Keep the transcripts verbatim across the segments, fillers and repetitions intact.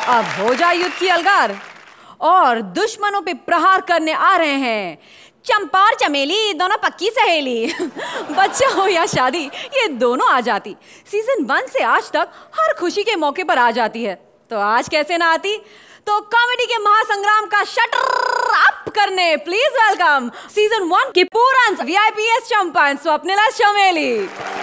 अब हो जाए युद्ध की अलगार और दुश्मनों पे प्रहार करने आ रहे हैं चंपा और चमेली, दोनों पक्की सहेली। बच्चा हो या शादी, ये दोनों आ जाती। सीजन वन से आज तक हर खुशी के मौके पर आ जाती है, तो आज कैसे ना आती। तो कॉमेडी के महासंग्राम का शटर अप करने प्लीज वेलकम सीजन वन की Puran VIP as Champa and Swapnil as Chameli.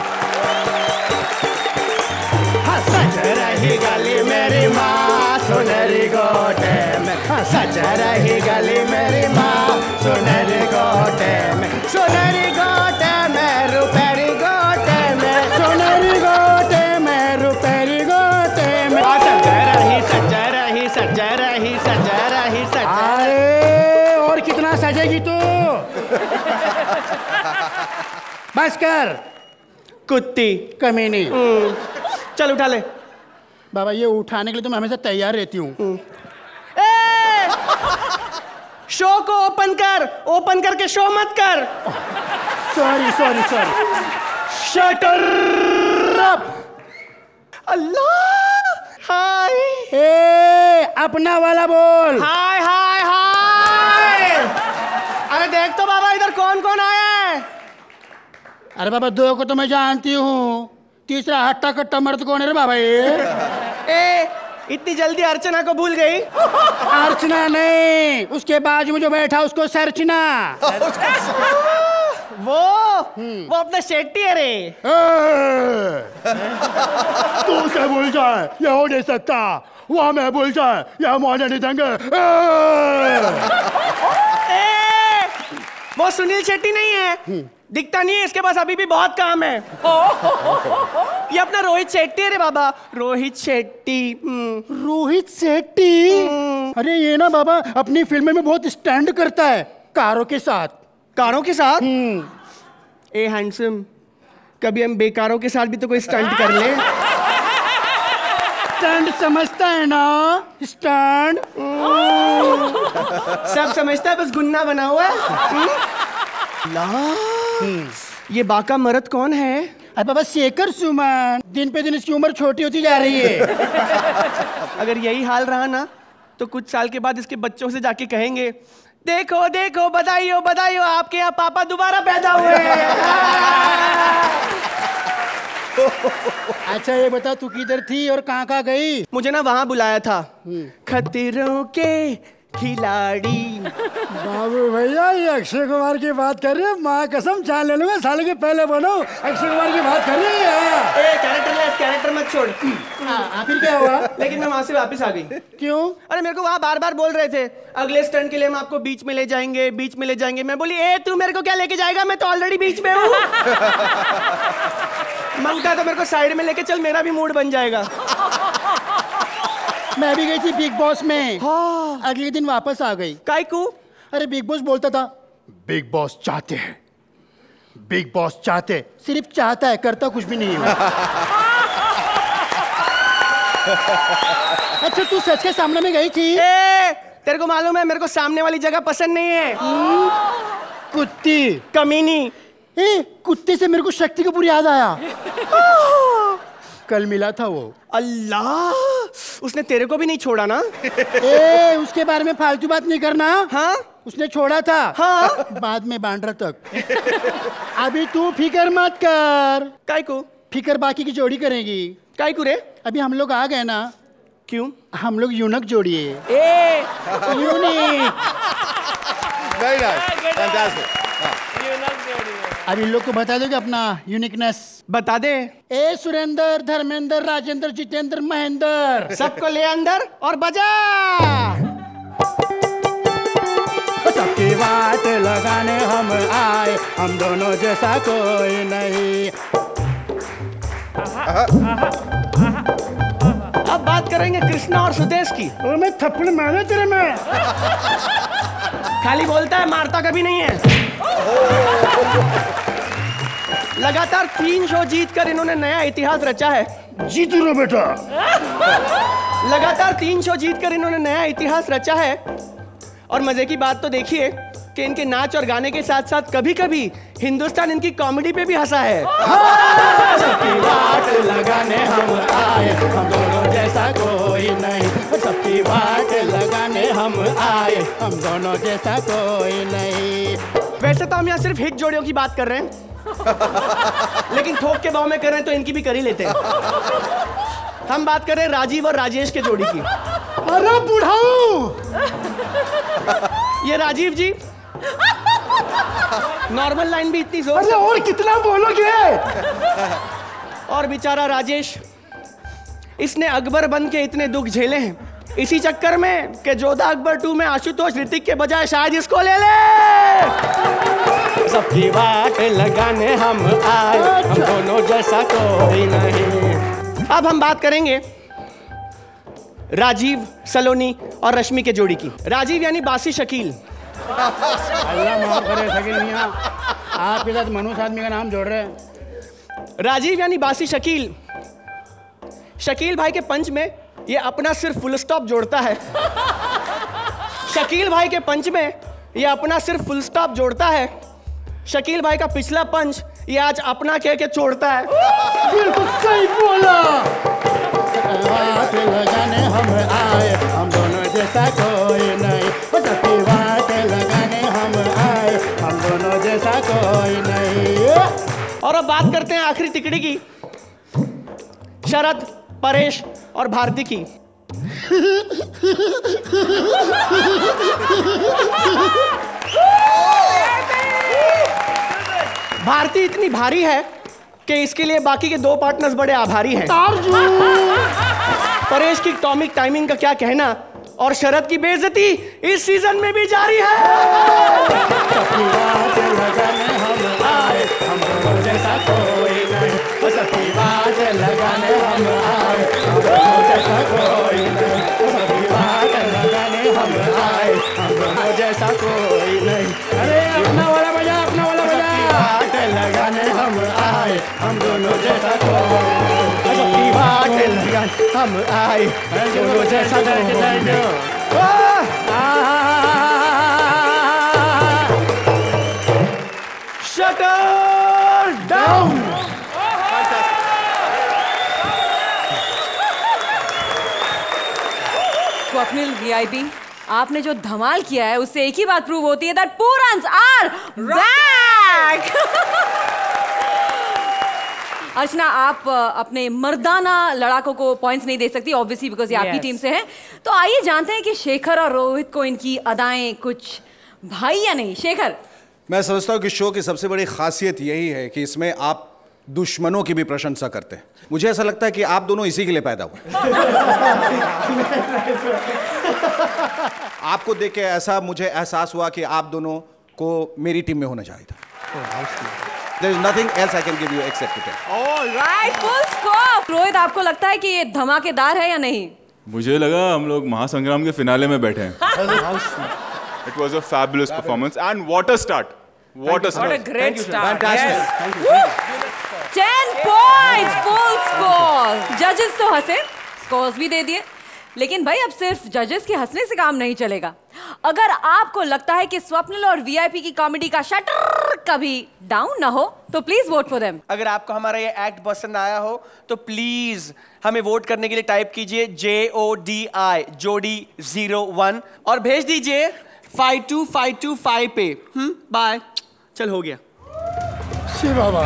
सच रही गली मेरी माँ सुनहरी गोटे में, सच रही गली मेरी माँ सुनहरी गोटे में, सुनहरी गोटे में रुपहरी गोटे में, सुनहरी गोटे में रुपहरी गोटे में। सच रही सच रही सच रही सच रही सच। अरे और कितना सजेगी तू? बस कर कुत्ती कमीनी। चल उठा ले। बाबा ये उठाने के लिए तो मैं हमेशा तैयार रहती हूँ। शो को ओपन कर, ओपन करके शो मत कर। Sorry sorry sorry. Shutter up. Allah हाय। ए अपना वाला बोल। हाय हाय हाय। अरे देख तो बाबा इधर कौन कौन आया है। अरे बाबा दो को तो मैं जानती हूँ, तीसरा हट्टा कट्टा मर्द कौन है रे बाबा ये? ए, इतनी जल्दी अर्चना को भूल गई? अर्चना नहीं, उसके बाजू में जो बैठा उसको सर्चना। वो वो अपना शेट्टी है रे। तू उसे भूल जाए, ये हो नहीं सकता। वो मैं भूल जाए, यह मुझे नहीं देंगे। वो सुनील शेट्टी नहीं है, दिखता नहीं है, इसके पास अभी भी बहुत काम है। ये अपना रोहित शेट्टी है रे बाबा, रोहित शेट्टी। रोहित शेट्टी? अरे ये ना बाबा अपनी फिल्म में बहुत स्टैंड करता है कारों के साथ। कारों के साथ? ए हैंडसम, कभी हम बेकारों के साथ भी तो कोई स्टंट कर ले। स्टैंड समझता है ना? स्टैंड सब समझता है, बस गुन्ना बना हुआ है। ये बाका मर्द कौन है? अरे बाबा शेखर सुमन। दिन पे दिन इसकी उम्र छोटी होती जा रही है। अगर यही हाल रहा ना तो कुछ साल के बाद इसके बच्चों से जाके कहेंगे, देखो देखो बधाई हो बधाई हो, आपके यहाँ पापा दोबारा पैदा हुए हैं। अच्छा ये बता तू किधर थी और कहाँ कहाँ गई? मुझे ना वहाँ बुलाया था, खतरों के खिलाड़ी। बाबू भैया ये अक्षय कुमार की बात कर रहे हैं? माँ कसम जान ले लूंगा, साल के पहले बनो। अक्षय कुमार की बात कर रही है। ए कैरेक्टर कैरेक्टर मत छोड़। आ, फिर क्या हुआ? लेकिन मैं वहाँ से वापस आ गई। क्यों? अरे मेरे को वहाँ बार बार बोल रहे थे अगले स्टंट के लिए हम आपको बीच में ले जाएंगे, बीच में ले जाएंगे। मैं बोली ए तू मेरे को क्या लेके जाएगा, मैं तो ऑलरेडी बीच में हूँ। मंगता तो मेरे को साइड में लेके चल, मेरा भी मूड बन जाएगा। मैं भी गई थी बिग बॉस में। हाँ। अगले दिन वापस आ गई। काय को? अरे बिग बॉस बोलता था बिग बॉस चाहते हैं, बिग बॉस चाहते, सिर्फ चाहता है, करता कुछ भी नहीं है। अच्छा तू सच के सामने में गई थी? ए, तेरे को मालूम है मेरे को सामने वाली जगह पसंद नहीं है। कुत्ती कमीनी। ए, कुत्ते से मेरे को शक्ति कपूर याद आया। कल मिला था वो। अल्लाह, उसने तेरे को भी नहीं छोड़ा ना? ए, उसके बारे में फालतू बात नहीं करना। हाँ? उसने छोड़ा था। हाँ? बाद में बांद्रा तक। अभी तू फिकर मत कर। काय को? फिकर बाकी की जोड़ी करेगी। काय को रे? अभी हम लोग आ गए ना। क्यों? हम लोग यूनिक जोड़ी है। ए, यूनिक। Very nice. Fantastic. अब इन लोग को बता दो कि अपना यूनिकनेस बता दे। ए सुरेंद्र, धर्मेंद्र, राजेंद्र, जितेंद्र, महेंद्र, सबको ले अंदर और बजा। सबकी बात लगाने हम आए, हम दोनों जैसा कोई नहीं। अब बात करेंगे कृष्णा और सुदेश की। और मैं थप्पड़ मारा तेरे में। खाली बोलता है, मारता कभी नहीं है। लगातार तीन शो जीतकर इन्होंने नया इतिहास रचा है। जीत रो बेटा। लगातार तीन शो जीतकर इन्होंने नया इतिहास रचा है। और मजे की बात तो देखिए कि इनके नाच और गाने के साथ साथ कभी कभी हिंदुस्तान इनकी कॉमेडी पे भी हंसा है। सबकी बात लगाने हम आए, हम दोनों जैसा कोई नहीं, सबकी बात लगाने हम आए, हम दोनों जैसा कोई नहीं। वैसे तो हम यहाँ सिर्फ हिट जोड़ियों की बात कर रहे हैं, लेकिन ठोक के भाव में कर रहे हैं तो इनकी भी कर ही लेते हैं। हम बात कर रहे हैं राजीव और राजेश के जोड़ी की। अरे बुढ़ाऊ, ये राजीव जी नॉर्मल लाइन भी इतनी जोर से और कितना बोलोगे। और बेचारा राजेश, इसने अकबर बन के इतने दुख झेले हैं, इसी चक्कर में कि जोधा अकबर टू में आशुतोष ऋतिक के बजाय शायद इसको ले ले। सबकी बात लगाने हम आए, हम दोनों जैसा कोई नहीं। अब हम बात करेंगे राजीव, सलोनी और रश्मि के जोड़ी की। राजीव यानी बासी शकील। अल्लाह माफ करे शकील मियां, आपके साथ मनुष्य आदमी का नाम जोड़ रहे हैं। राजीव यानी बासी शकील। शकील भाई के पंच में ये अपना सिर्फ फुल स्टॉप जोड़ता है। शकील भाई के पंच में ये अपना सिर्फ फुल स्टॉप जोड़ता है। शकील भाई का पिछला पंच ये आज अपना कह के छोड़ता है। बिल्कुल सही बोला। बात लगाने हम आए, हम दोनों जैसा कोई नहीं। सबकी बात लगाने हम आए, हम दोनों जैसा कोई नहीं। और अब बात करते हैं आखिरी तिकड़ी की, शरद, परेश और भारती की। भारती इतनी भारी है कि इसके लिए बाकी के दो पार्टनर्स बड़े आभारी हैं। परेश की टॉमिक टाइमिंग का क्या कहना, और शरद की बेइज्जती इस सीजन में भी जारी है। सबकी बात लगाने हम आए, हम दोनों जैसा कोई नहीं। सबकी बात लगाने हम आए, हम दोनों जैसा कोई नहीं। सबकी बात लगाने हम आए, हम दोनों जैसा कोई नहीं। अरे अपना वाला बजा, अपना वाला बजा। बात लगाने हम आए, हम दोनों जैसा कोई नहीं। सबकी बात लगाने हम आए, हम दोनों जैसा कोई नहीं। Shutter down. स्वप्निल वीआईपी, आपने जो धमाल किया है उससे एक ही बात प्रूव होती है that Purans are back. Archana, आप अपने मर्दाना लड़ाकों को पॉइंट्स नहीं दे सकती ऑब्वियसली बिकॉज ये आपकी टीम से हैं। तो आइए जानते हैं कि शेखर और रोहित को इनकी अदाएं कुछ भाई या नहीं। शेखर, मैं समझता हूँ कि शो की सबसे बड़ी खासियत यही है कि इसमें आप दुश्मनों की भी प्रशंसा करते हैं। मुझे ऐसा लगता है कि आप दोनों इसी के लिए पैदा हुए। आपको देख के ऐसा मुझे एहसास हुआ कि आप दोनों को मेरी टीम में होना चाहिए था। There is nothing else I can give you except to tell. All right, full score. Rohit, आपको लगता है कि ये धमाकेदार है या नहीं? मुझे लगा हम लोग महासंग्राम के फिनाले में बैठे हैं। It was a fabulous performance and what a start! What a start! What a great start! Fantastic! Yes. Thank you. Ten points, full score. Judges तो हंसे, scores भी दे दिए, लेकिन भाई अब सिर्फ जजेस के हंसने से काम नहीं चलेगा। अगर आपको लगता है कि स्वप्निल और वीआईपी की कॉमेडी का शटर कभी डाउन ना हो तो प्लीज वोट फॉर देम। अगर आपको हमारा ये एक्ट पसंद आया हो तो प्लीज हमें वोट करने के लिए टाइप कीजिए जे ओ डी आई जोड़ी जीरो वन और भेज दीजिए five two five two five पे। हम्म बाय, चल हो गया। शिव बाबा,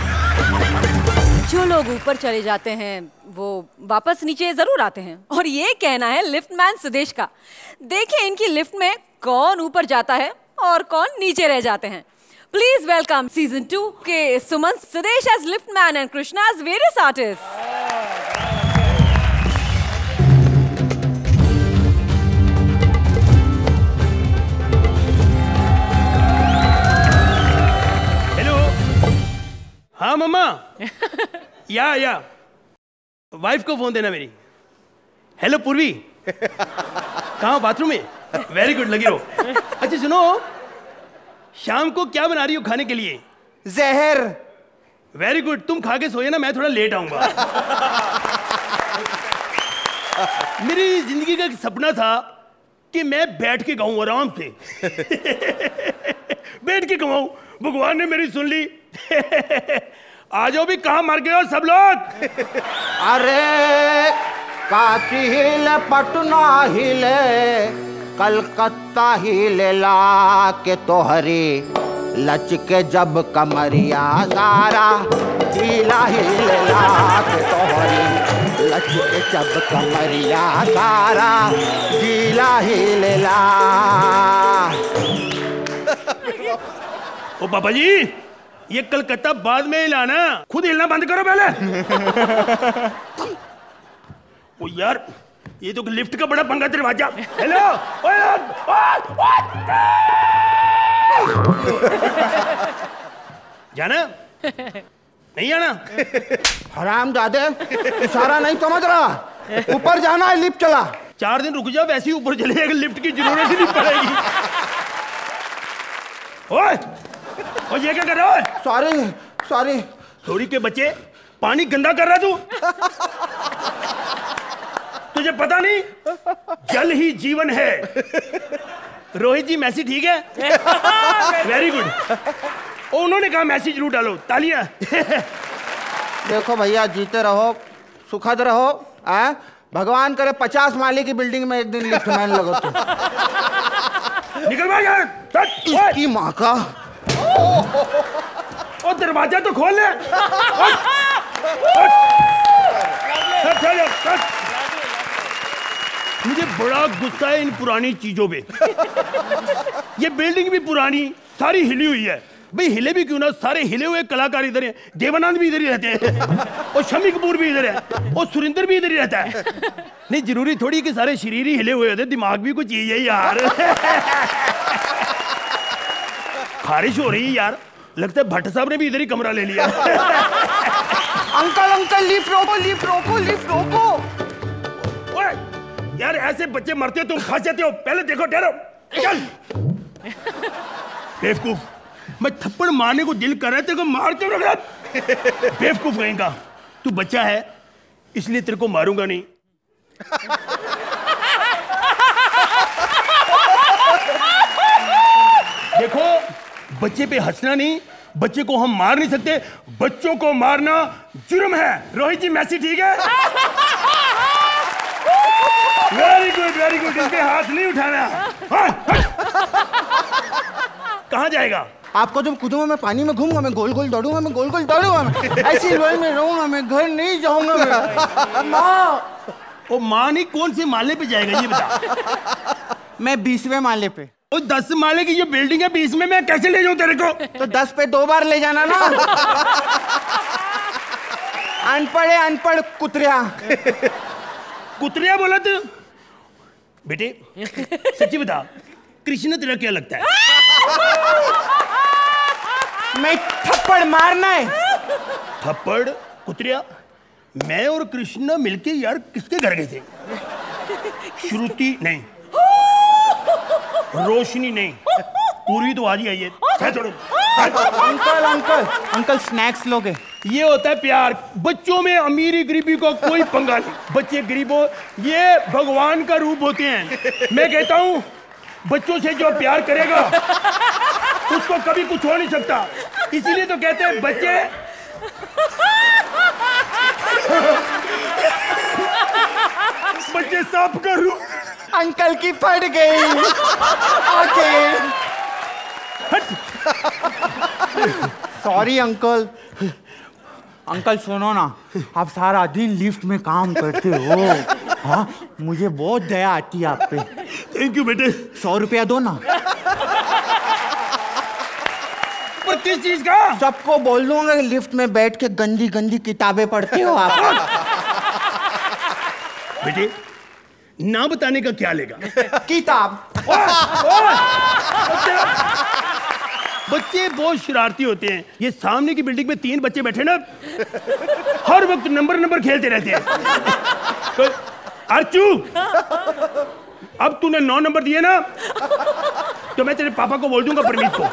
जो लोग ऊपर चले जाते हैं वो वापस नीचे जरूर आते हैं, और ये कहना है लिफ्ट मैन सुदेश का। देखिए इनकी लिफ्ट में कौन ऊपर जाता है और कौन नीचे रह जाते हैं। प्लीज वेलकम सीजन टू के Suman, Sudesh as lift man and Krishna as various artist. हाँ मम्मा। या या वाइफ को फोन देना मेरी। हेलो पूर्वी, कहाँ बाथरूम में? वेरी गुड, लगी रहो। अच्छा सुनो, शाम को क्या बना रही हो खाने के लिए? जहर। वेरी गुड, तुम खा के सोए ना, मैं थोड़ा लेट आऊंगा। मेरी जिंदगी का एक सपना था कि मैं बैठ के गाऊं आराम से। बैठ के गाऊं, भगवान ने मेरी सुन ली। आ जाओ भी, कहाँ मर गए हो सब लोग? अरे काशी हिले, पटना हिले, कलकत्ता हिले ला के तोहरी लचके जब कमरिया सारा हीला हिले ला के तोहरी लचके जब कमरिया सारा हीला हिले ला। ओ पापा जी, ये कलकत्ता बाद में हिलाना, खुद हिलना बंद करो पहले। ओ यार, ये तो लिफ्ट का बड़ा पंगा दरवाजा। हेलो, जाना नहीं जाना? हराम दादे, इशारा नहीं समझ रहा, ऊपर जाना है, लिफ्ट चला। चार दिन रुक जाओ, वैसे ही ऊपर चले जाएगा, लिफ्ट की जरूरत ही नहीं पड़ेगी। ओए, और ये क्या कर रहा है? सॉरी सॉरी सॉरी के बच्चे, पानी गंदा कर रहा तू। तुझे पता नहीं, जल ही जीवन है। रोहित जी, मैसेज ठीक है? Very good. उन्होंने कहा मैसेज जरूर डालो, तालियां। देखो भैया, जीते रहो, सुखद रहो। आ? भगवान करे पचास माले की बिल्डिंग में एक दिन लिफ्ट मैन लगो तो। निकल भाई यार। इसकी माँ का। ओ दरवाजा तो खोल ले। मुझे बड़ा गुस्सा है इन पुरानी चीजों पे। ये बिल्डिंग भी पुरानी, सारी हिली हुई है। भाई हिले भी क्यों ना, सारे हिले हुए कलाकार इधर हैं। देवानंद भी इधर ही रहते हैं, और शम्मी कपूर भी इधर है, और सुरिंदर भी इधर ही रहता है। नहीं, जरूरी थोड़ी कि सारे शरीर ही हिले हुए होते, दिमाग भी कुछ चीज है यार। खारिश हो रही है यार, लगता है भट्ट साहब ने भी इधर ही कमरा ले लिया। अंकल अंकल, लिफ्ट रोको, लिफ्ट रोको, लिफ्ट रोको। ओए यार, ऐसे बच्चे मरते हो, तुम फंस जाते हो। पहले देखो, ठहरो, चल। बेवकूफ, मैं थप्पड़ मारने को दिल कर रहा है, तेरे को मार क्यों रहा? बेवकूफ कहेगा। तू बच्चा है, इसलिए तेरे को मारूंगा नहीं। देखो, बच्चे पे हंसना नहीं, बच्चे को हम मार नहीं सकते, बच्चों को मारना जुर्म है। रोहित जी, मैसेज ठीक है? Very good, very good. इसके हाथ नहीं उठाना। कहाँ जाएगा? आपको जब कूदूंगा मैं, पानी में घूमूंगा मैं, गोल गोल दौड़ूंगा मैं, गोल गोल दौड़ूंगा मैं, ऐसी लोई में रहूंगा मैं, घर नहीं जाऊंगा मैं। माँ, ओ माँ नहीं, कौन से माले पे जाएगा ये बता? मैं बीसवें माले पे। ओ दस माले की जो बिल्डिंग है, बीस में मैं कैसे ले जाऊं तेरे को? तो दस पे दो बार ले जाना ना। अनपढ़ है, अनपढ़ कुतरिया। कुतरिया बोला तू? बेटे सच्ची बता, कृष्ण तेरा क्या लगता है? मैं थप्पड़ मारना है। थप्पड़? कुतरिया, मैं और कृष्ण मिलके यार किसके घर गए थे? श्रुति नहीं, रोशनी नहीं, पूरी तो आज ही आई है। अंकल अंकल अंकल, स्नैक्स लोगे? ये होता है प्यार। बच्चों में अमीरी गरीबी का कोई पंगा नहीं। बच्चे गरीबों, ये भगवान का रूप होते हैं। मैं कहता हूँ, बच्चों से जो प्यार करेगा उसको कभी कुछ हो नहीं सकता। इसीलिए तो कहते हैं बच्चे बच्चे सांप का रूप। अंकल की फट गई आंखें। Sorry uncle. अंकल सुनो ना, आप सारा दिन लिफ्ट में काम करते हो। हाँ, मुझे बहुत दया आती है आप पे। थैंक यू बेटे। सौ रुपया दो ना। पर किस चीज का? सबको बोल दूंगा लिफ्ट में बैठ के गंदी गंदी किताबें पढ़ते हो आप। बेटे, ना बताने का क्या लेगा? किताब। ओ, ओ, बच्चे बहुत शरारती होते हैं। ये सामने की बिल्डिंग में तीन बच्चे बैठे ना, हर वक्त नंबर नंबर खेलते रहते हैं। तो अर्चू, अब तूने नौ नंबर दिए ना, तो मैं तेरे पापा को बोल दूंगा, परमीत को।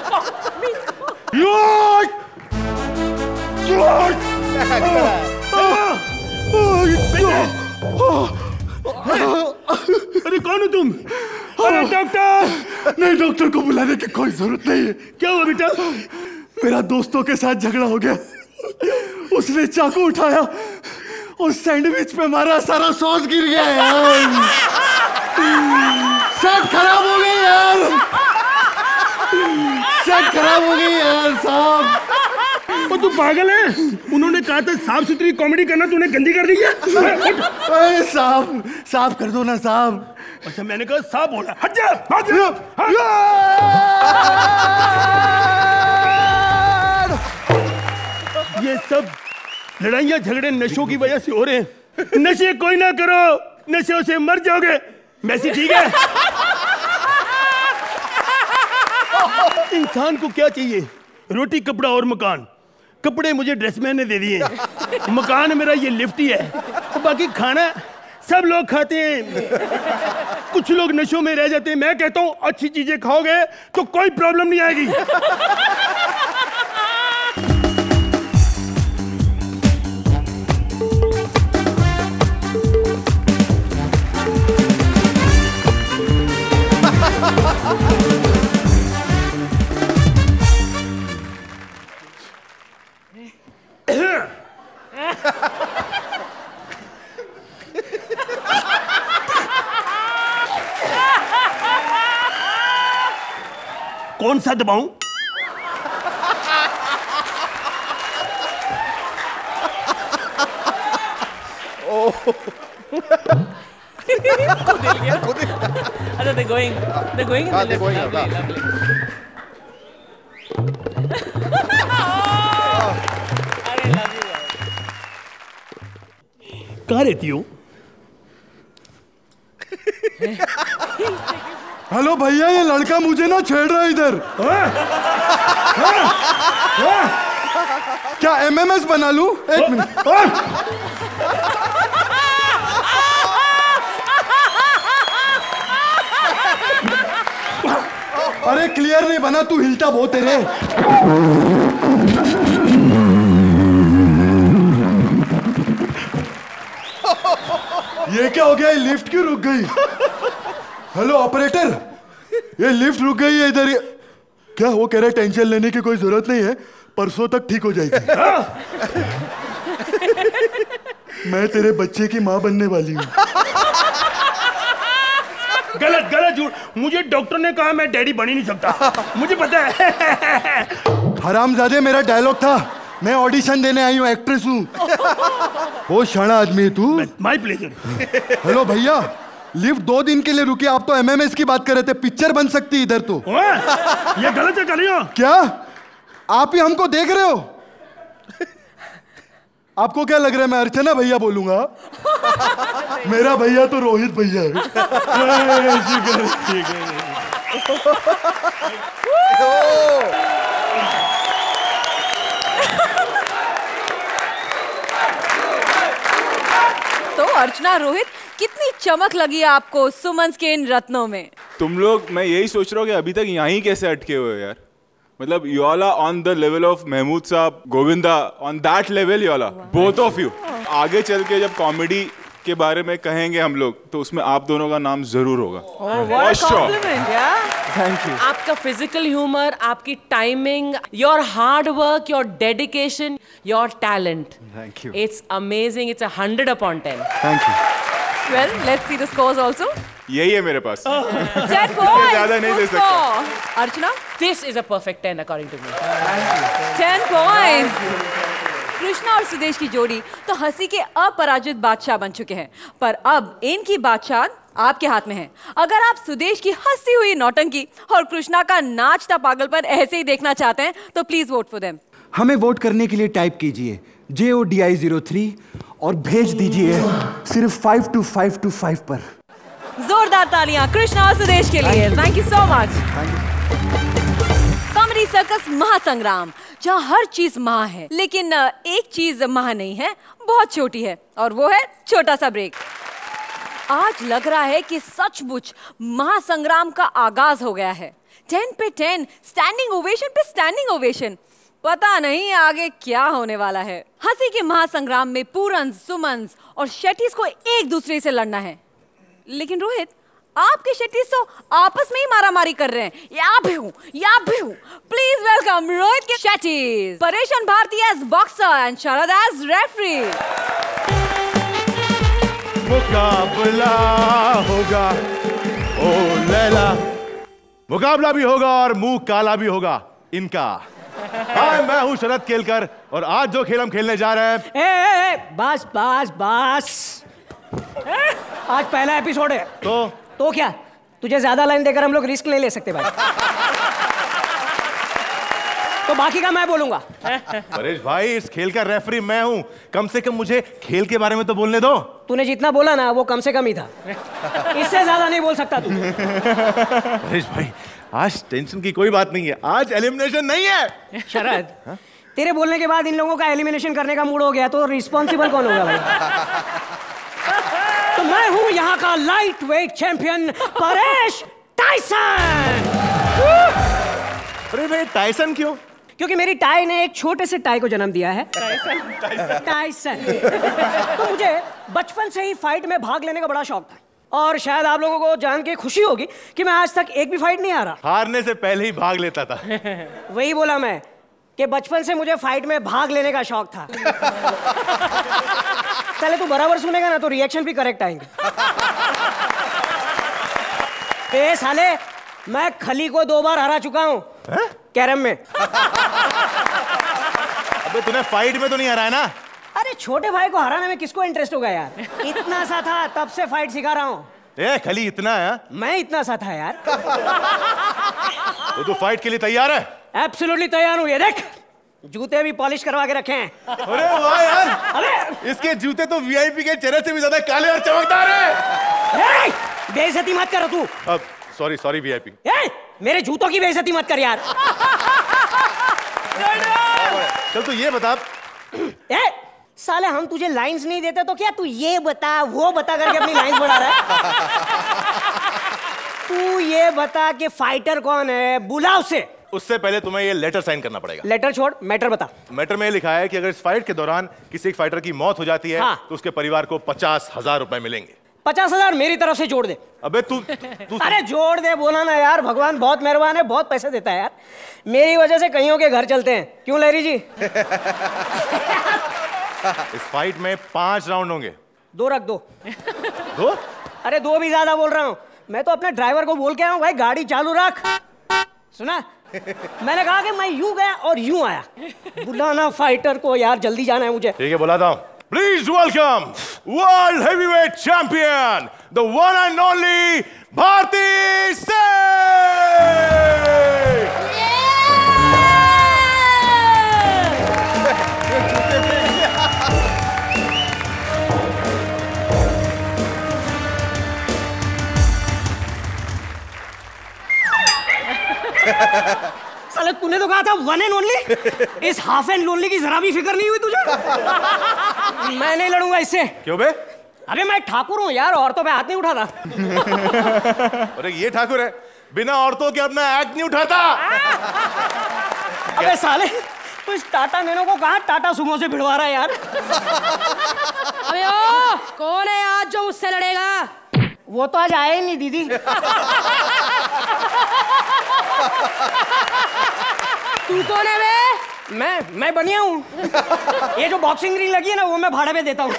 अरे कौन हो तुम? अरे डॉक्टर! नहीं, डॉक्टर को बुलाने की कोई जरूरत नहीं है। क्या हुआ बेटा? मेरा दोस्तों के साथ झगड़ा हो गया। उसने चाकू उठाया उस सैंडविच पे हमारा सारा सॉस गिर गया यार। सेट खराब हो गई यार, सेट खराब हो गई यार साहब। और तू पागल है? उन्होंने कहा था साफ सुथरी कॉमेडी करना, तूने गंदी कर दी है। अरे साहब, साफ कर दो ना साहब। अच्छा मैंने कहा साफ बोला, हट जा, हट जा। ये सब लड़ाइयाँ झगड़े नशों की वजह से हो रहे हैं। नशे कोई ना करो, नशे से मर जाओगे। मैसी ठीक है? इंसान को क्या चाहिए? रोटी, कपड़ा और मकान। कपड़े मुझे ड्रेसमैन ने दे दिए, मकान मेरा ये लिफ्ट ही है, बाकी खाना सब लोग खाते हैं। कुछ लोग नशों में रह जाते हैं। मैं कहता हूँ अच्छी चीजें खाओगे तो कोई प्रॉब्लम नहीं आएगी। कौन सा दबाऊं? अच्छा, they're going, they're going in the lift. Lovely, lovely. I love you. कहाँ रहती हो? हेलो भैया, ये लड़का मुझे ना छेड़ रहा है इधर। क्या एमएमएस बना लूं? एक मिनट। अरे क्लियर नहीं बना, तू हिलता बहुत है रे। ये क्या हो गया? ये लिफ्ट क्यों रुक गई? हेलो ऑपरेटर, ये लिफ्ट रुक गई है इधर। क्या वो कह रहे टेंशन लेने की कोई जरूरत नहीं है, परसों तक ठीक हो जाएगी। मैं तेरे बच्चे की माँ बनने वाली हूँ। गलत गलत झूठ। मुझे डॉक्टर ने कहा मैं डैडी बन ही नहीं सकता, मुझे पता है। हरामजादे, मेरा डायलॉग था। मैं ऑडिशन देने आई हूँ, एक्ट्रेस हूँ। वो शाना आदमी है तू। My pleasure. हेलो भैया, लिफ्ट दो दिन के लिए रुकी, आप तो एमएमएस की बात कर रहे थे। पिक्चर बन सकती इधर तो। ये गलत है करियो। क्या आप ही हमको देख रहे हो? आपको क्या लग रहा है मैं अर्चना भैया बोलूंगा? मेरा भैया तो रोहित भैया है। तो अर्चना, रोहित, कितनी चमक लगी आपको सुमन के इन रत्नों में? तुम लोग, मैं यही सोच रहा हूँ कि अभी तक यहीं कैसे अटके हुए हो यार। मतलब you all are on the level of Mahmood साहब, Govinda, on that level you all are, both of you. आगे चल के जब कॉमेडी के बारे में कहेंगे हम लोग, तो उसमें आप दोनों का नाम जरूर होगा। What a compliment, yeah. Thank you. आपका फिजिकल ह्यूमर, आपकी timing, your hard work, your dedication, your talent, thank you. It's amazing, it's a hundred upon ten. Thank you. Well, let's see the scores also. यही है मेरे पास। Ten points. ज़्यादा नहीं दे सकता। Archana, this is a perfect ten according to me. ten points. Krishna और सुदेश की जोड़ी तो हंसी के अपराजित बादशाह बन चुके हैं, पर अब इनकी बादशाह आपके हाथ में है। अगर आप सुदेश की हंसी हुई नौटंकी और कृष्णा का नाचता पागलपन ऐसे ही देखना चाहते हैं तो प्लीज वोट फॉर देम। हमें वोट करने के लिए टाइप कीजिए J O D I zero three और भेज दीजिए सिर्फ five two five two five पर। जोरदार तालियां कृष्णा और सुदेश के लिए। Thank you so much. Comedy circus Mahasangram, जहाँ हर चीज महा है, लेकिन एक चीज महा नहीं है, बहुत छोटी है, और वो है छोटा सा ब्रेक। आज लग रहा है कि सचमुच महासंग्राम का आगाज हो गया है। टेन पे टेन, स्टैंडिंग ओवेशन पे स्टैंडिंग ओवेशन। पता नहीं आगे क्या होने वाला है। हंसी के महासंग्राम में पूरन, सुमन और शेट्टीज को एक दूसरे से लड़ना है। लेकिन रोहित, आपके शेट्टीज तो आपस में ही मारामारी कर रहे हैं। या भी हूँ, या भी हूँ। प्लीज वेलकम रोहित के Shettys, Paresh and Bharti as boxer and Sharad as referee. मुकाबला होगा ओ लैला, मुकाबला भी होगा और मुंह काला भी होगा इनका। हाय, मैं हूँ शरद केलकर और आज जो खेल हम खेलने जा रहे हैं। ए, ए, ए, बस बस बस, आज पहला एपिसोड है। तो तो क्या तुझे ज्यादा लाइन देकर हम लोग रिस्क नहीं ले सकते भाई। तो बाकी का मैं बोलूंगा। परेश भाई, इस खेल का रेफरी मैं हूँ, कम से कम मुझे खेल के बारे में तो बोलने दो। तूने जितना बोला ना वो कम से कम ही था, इससे ज्यादा नहीं बोल सकता तू। परेश भाई, आज टेंशन की कोई बात नहीं है, आज एलिमिनेशन नहीं है। शरद, तेरे बोलने के बाद इन लोगों का एलिमिनेशन करने का मूड हो गया तो रिस्पॉन्सिबल कौन होगा भाई? तो मैं हूँ यहाँ का lightweight champion Paresh Tyson. अरे भाई, टाइसन क्यों? क्योंकि मेरी टाई ने एक छोटे से टाई को जन्म दिया है। टाइसन टाइसन तो मुझे बचपन से ही फाइट में भाग लेने का बड़ा शौक था और शायद आप लोगों को जान के खुशी होगी कि मैं आज तक एक भी फाइट नहीं हारा। हारने से पहले ही भाग लेता था। वही बोला मैं कि बचपन से मुझे फाइट में भाग लेने का शौक था। चले तू बराबर सुनेगा ना तो रिएक्शन भी करेक्ट आएंगे। ए साले, मैं खली को दो बार हरा चुका हूँ कैरम में। अबे तूने फाइट में तो नहीं हराया ना? अरे छोटे भाई को हराने में किसको इंटरेस्ट होगा यार? इतना सा था तब से फाइट सिखा रहा हूँ। ए खली, इतना है? मैं इतना सा था यार। तो तू फाइट के लिए तैयार है? एब्सोल्युटली तैयार हूँ। ये देख, जूते भी पॉलिश करवा के रखे हैं। अरे वाह यार, अरे इसके जूते तो वीआईपी के चेहरे से भी ज्यादा काले और चमकदार हैं। बेइज्जती मत कर तू। अब सॉरी सॉरी वीआईपी। मेरे जूतों की बेइज्जती मत कर यार। चल तू ये बता। ए, साले हम तुझे लाइंस नहीं देते तो क्या तू ये बता वो बता करके अपनी लाइंस बढ़ा रहा है? तू ये बता कि फाइटर कौन है, बुला उसे। उससे पहले तुम्हें ये लेटर साइन करना पड़ेगा। लेटर छोड़, मैटर बता। मैटर में लिखा है कि अगर इस फाइट के दौरान किसी एक फाइटर की मौत हो जाती है हाँ। तो उसके परिवार को पचास हजार रुपए मिलेंगे। पचास हजार मेरी तरफ से जोड़ दे। अबे तू तू अरे जोड़ दे बोला ना यार, भगवान बहुत मेहरबान है, बहुत पैसे देता है यार। मेरी वजह से कईयों के घर चलते हैं, क्यों लहरी जी? इस फाइट में पांच राउंड होंगे। दो रख दो। दो? अरे दो भी ज्यादा बोल रहा हूँ। मैं तो अपने ड्राइवर को बोल के आया हूँ, भाई गाड़ी चालू रख। सुना? मैंने कहा कि मैं यूं गया और यूं आया। बुलाना फाइटर को यार, जल्दी जाना है मुझे। ठीक है, बुलाता हूँ। Please welcome world heavyweight champion, the one and only Bharti Singh. साले तूने तो कहा था वन एंड ओनली, इस हाफ एंड लोनली की जरा भी फिक्र नहीं हुई तुझे? मैं नहीं लड़ूंगा इससे। क्यों बे? अरे मैं ठाकुर हूँ यार, औरतों पे हाथ नहीं उठाता। अरे ये ठाकुर है, बिना औरतों के अपना एक्ट नहीं उठाता। अबे साले, तो इस टाटा नैनो को कहाँ टाटा सुमो से भिड़वा रहा है यार? अबे ओ, कौन है आज जो मुझसे लड़ेगा? वो तो आज आए ही नहीं दीदी। तू कौन है बे? मैं मैं बनिया हूँ। ये जो बॉक्सिंग रिंग लगी है ना वो मैं भाड़े पे देता हूँ।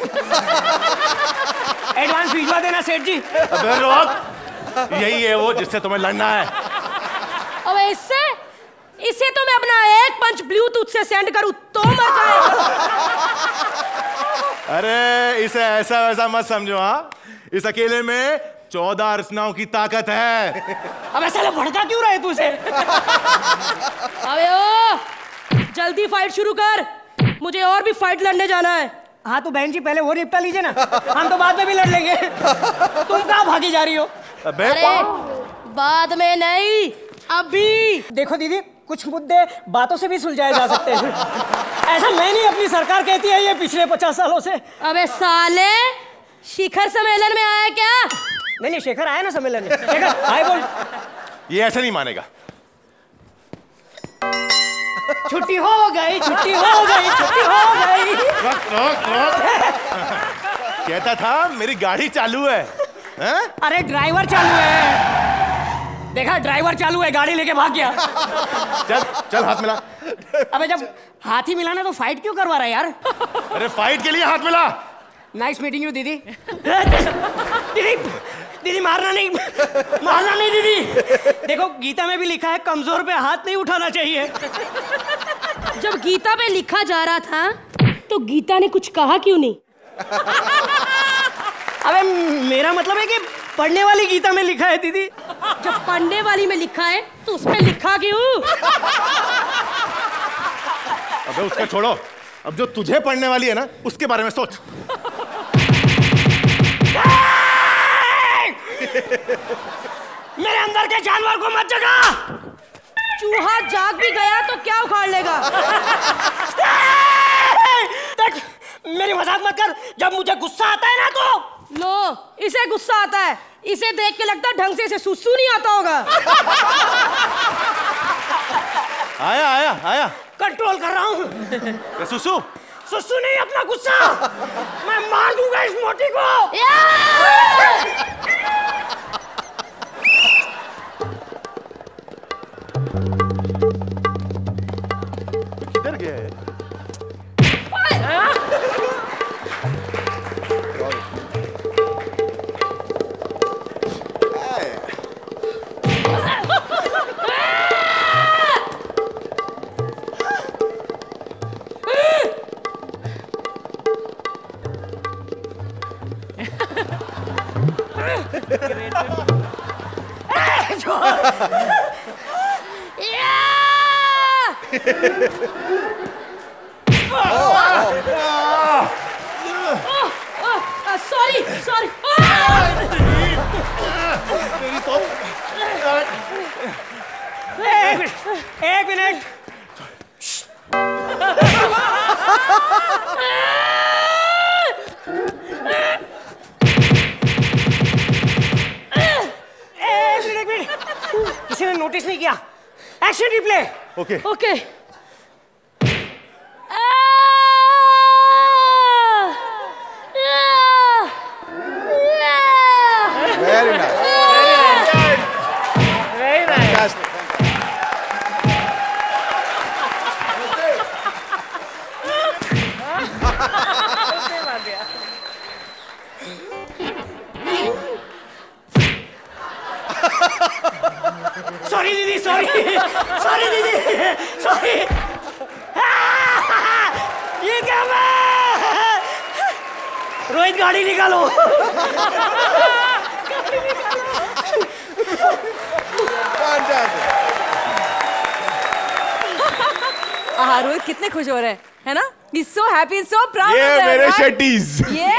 एडवांस भिजवा देना सेठ जी। अबे रोक, यही है वो जिससे तुम्हें लड़ना है। अबे इससे इसे तो मैं अपना एक पंच ब्लूटूथ से सेंड करूँ तो मर जाएगा। अरे इसे ऐसा वैसा मत समझो। हाँ, इस अकेले में चौदह अर्चनाओं की ताकत है। अब ऐसा भड़का क्यों रहे तू उसे? अबे ओ, जल्दी फाइट शुरू कर, मुझे और भी फाइट लड़ने जाना है। हाँ तो बहन जी पहले वो निपटा लीजिए ना, हम तो बाद में भी लड़ लेंगे। तुम कहाँ भागी जा रही हो? अबे अरे बाद में नहीं, अभी। देखो दीदी, कुछ मुद्दे बातों से भी सुलझाए जा सकते हैं। ऐसा मैं नहीं, अपनी सरकार कहती है ये पिछले पचास सालों से। अबे साले, शिखर सम्मेलन में आया क्या? नहीं नहीं, शेखर आया ना सम्मेलन में। शेखर हाय बोल। ये ऐसे नहीं मानेगा। छुट्टी हो गई, छुट्टी हो गई, छुट्टी हो गई। रोक रोक रोक। कहता था मेरी गाड़ी चालू है। हैं? अरे ड्राइवर चालू है। देखा, ड्राइवर चालू है, गाड़ी लेके भाग गया। चल चल हाथ मिला। अबे जब हाथ ही मिलाना तो फाइट क्यों करवा रहा है यार? अरे फाइट के लिए हाथ मिला। नाइस मीटिंग यू दीदी। दीदी दीदी मारना नहीं, मारना नहीं दीदी। देखो गीता में भी लिखा है कमजोर पे हाथ नहीं उठाना चाहिए। जब गीता में लिखा जा रहा था तो गीता ने कुछ कहा क्यों नहीं? अबे मेरा मतलब है कि पढ़ने वाली गीता में लिखा है दीदी। जब पढ़ने वाली में लिखा है तो उसमें लिखा क्यों? अबे उसका छोड़ो, अब जो तुझे पढ़ने वाली है ना उसके बारे में सोच। मेरे अंदर के जानवर को मत जगा। चूहा जाग भी गया तो क्या उखाड़ लेगा? देख मेरी मजाक मत कर। जब मुझे गुस्सा आता है ना तो लो, इसे गुस्सा आता है। इसे देख के लगता है ढंग से इसे सुसु नहीं आता होगा। आया आया आया कंट्रोल कर रहा हूँ। सुसु सुसु नहीं, अपना गुस्सा। मैं मार दूंगा इस मोटी को। किधर गया है? Sorry sorry. एक मिनट एक मिनट। एक मिनट किसी ने नोटिस नहीं किया। Action replay. Okay okay. Very nice. Very nice. Fantastic. Sorry दीदी, सॉरी सॉरी दीदी, सॉरी। ये क्या मैं? रोहित गाड़ी निकालो। आहा, रोहित कितने खुश हो रहे हैं, है ना? He's so happy, he's so proud. ये मेरे शेट्टीज।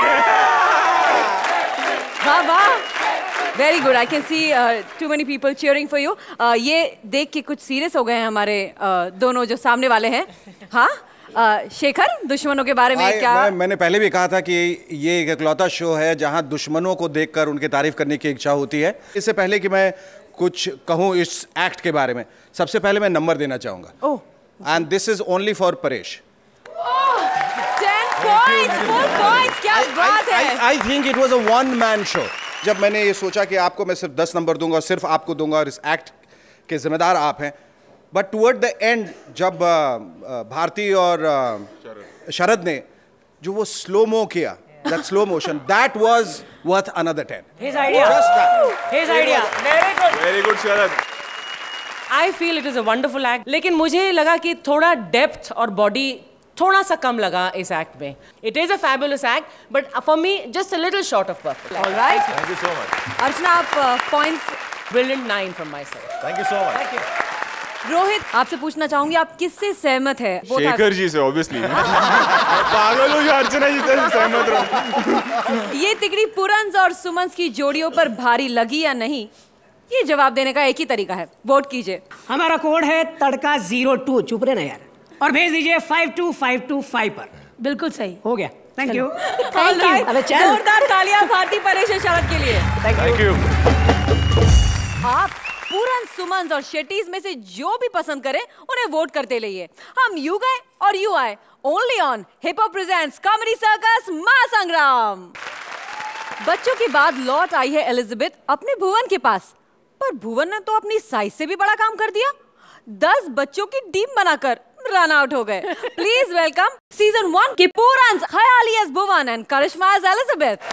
वाह वाह, very good. I can see too many people cheering for you. ये देख के कुछ सीरियस हो गए हैं हमारे uh, दोनों जो सामने वाले हैं। हाँ uh, शेखर, दुश्मनों के बारे में I, क्या? मैं, मैंने पहले भी कहा था कि ये एक इकलौता शो है जहां दुश्मनों को देखकर उनकी तारीफ करने की इच्छा होती है। इससे पहले कि मैं कुछ कहूं इस एक्ट के बारे में, सबसे पहले मैं नंबर देना चाहूंगा। ओह, and this is only for Paresh. Ten points, four points, क्या बात है। I think it was a one man show. जब मैंने ये सोचा कि आपको मैं सिर्फ दस नंबर दूंगा और सिर्फ आपको दूंगा और इस एक्ट के जिम्मेदार आप हैं, बट टुवर्ड द एंड जब भारती और शरद ने जो वो स्लो मो किया, that slow motion, that was worth another ten. His idea. Just that. His idea. Very good. Very good Sharad. I feel it is a wonderful act. लेकिन मुझे लगा कि थोड़ा डेप्थ और बॉडी थोड़ा सा कम लगा इस एक्ट में. It is a fabulous act, but for me just a little short of perfect. All right. Thank you so much. Archana, आप points. Brilliant nine from my side. Thank you so much. Thank you. Rohit, आपसे पूछना चाहूंगी, आप किससे सहमत है? शेखर जी से obviously. पागल हो या अर्चना जी से सहमत रहो. ये तिकड़ी पुरंस और सुमंस की जोड़ियों पर भारी लगी या नहीं, ये जवाब देने का एक ही तरीका है. वोट कीजिए. हमारा कोड है तड़का जीरो टू. चुप रहे ना यार, और भेज दीजिए five two five two five पर. बिल्कुल सही हो गया. Thank you. All right. अबे चल. जोरदार तालियां भारती, परेश और शरद के लिए. Thank you. आप पूरन, सुमन और शेट्टीज में से जो भी पसंद करें उन्हें वोट करते रहिए. हम यू गए और यू आए. Only on hip hop presents comedy circus Mahasangram. बच्चों के बाद लौट आई है एलिजाबेथ अपने भुवन के पास, पर भुवन ने तो अपनी साइज से भी बड़ा काम कर दिया. दस बच्चों की टीम बनाकर रन आउट हो गए। प्लीज वेलकम सीजन वन के Pooran Khayali as Bhuvan and Karishma as Elizabeth.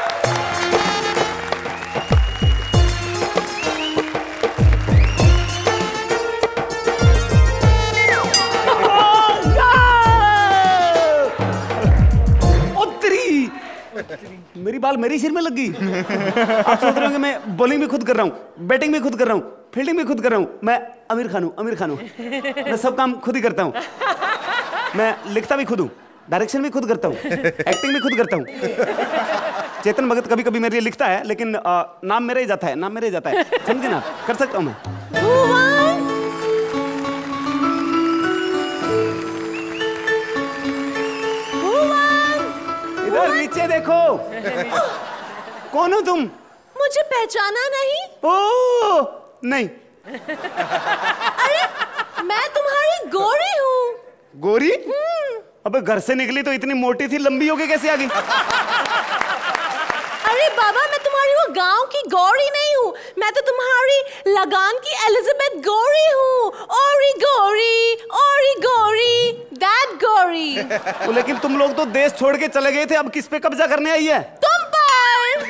मेरी बाल मेरी सिर में लग गई। आप सोच रहे होंगे मैं बॉलिंग भी खुद कर रहा हूँ, बैटिंग भी खुद कर रहा हूँ, फील्डिंग भी खुद कर रहा हूँ। मैं आमिर खान हूँ, आमिर खान हूँ। मैं सब काम खुद ही करता हूँ। मैं लिखता भी खुद हूँ, डायरेक्शन भी खुद करता हूँ, एक्टिंग भी खुद करता हूँ। चेतन भगत कभी कभी मेरे लिए लिखता है, लेकिन आ, नाम मेरा ही जाता है, नाम मेरा ही जाता है। समझे ना? कर सकता हूँ मैं। इधर नीचे देखो। कौन हो तुम? मुझे पहचाना नहीं? ओ नहीं। अरे मैं तुम्हारी गोरी हूँ। गोरी? अबे घर से निकली तो इतनी मोटी थी, लंबी होके कैसे आ गई? अरे बाबा मैं तुम्हारी वो गांव की गौरी नहीं हूँ, मैं तो तुम्हारी लगान की एलिजाबेथ गौरी हूँ। ओरी गौरी, ओरी गौरी, दैट गौरी। ओ, लेकिन तुम लोग तो देश छोड़ के चले गए थे, अब किस पे कब्जा करने आई है? तुम पर।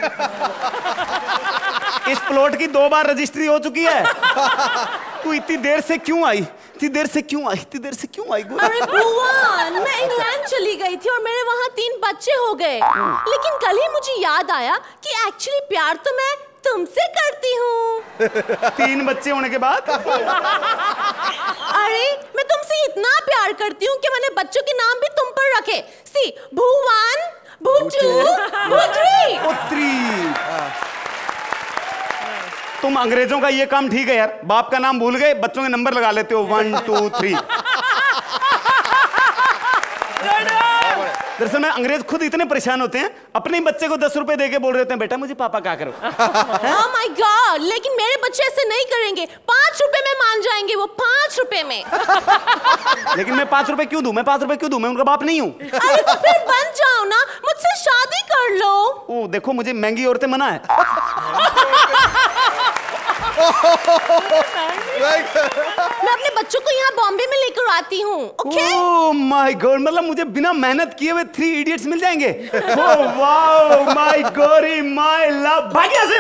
इस प्लॉट की दो बार रजिस्ट्री हो चुकी है। तू इतनी देर से क्यों आई? इतनी देर से क्यों आई? इतनी देर से क्यों आई? अरे भुवन, मैं इंग्लैंड चली गई थी और मेरे वहाँ तीन बच्चे हो गए, लेकिन कल ही मुझे याद आया कि एक्चुअली प्यार तो मैं तुमसे करती हूँ। तीन बच्चे होने के बाद? अरे मैं तुमसे इतना प्यार करती हूँ कि मैंने बच्चों के नाम भी तुम पर रखे। सी भुवन, भुटू, भुत्री। पुत्री। तुम अंग्रेजों का ये काम ठीक है यार, बाप का नाम भूल गए, बच्चों के नंबर लगा लेते हो, वन टू थ्री। दरअसल में अंग्रेज खुद इतने परेशान होते हैं, अपने बच्चे को दस रुपए देके बोल रहे हैं बेटा मुझे पापा क्या करो। Oh my God, लेकिन मेरे बच्चे ऐसे नहीं करेंगे, पांच रुपए में मान जाएंगे वो, पांच रुपए में। लेकिन मैं पांच रुपए क्यों दूं? मैं पांच रुपए क्यों दूं? मैं उनका बाप नहीं हूँ। अरे तो फिर बन जाओ ना, मुझसे शादी कर लो। ओ देखो मुझे महंगी औरतें मना है। मैं अपने बच्चों को यहाँ बॉम्बे में लेकर आती हूँ। ओके? ओह माय गॉड, मतलब मुझे बिना मेहनत किए हुए थ्री इडियट्स मिल जाएंगे। ओह वाओ माय गॉरी माय लव। भाग यहाँ से।